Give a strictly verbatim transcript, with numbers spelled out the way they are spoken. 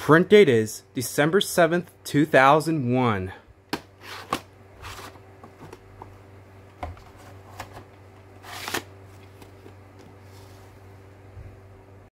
print date is December seventh, two thousand one.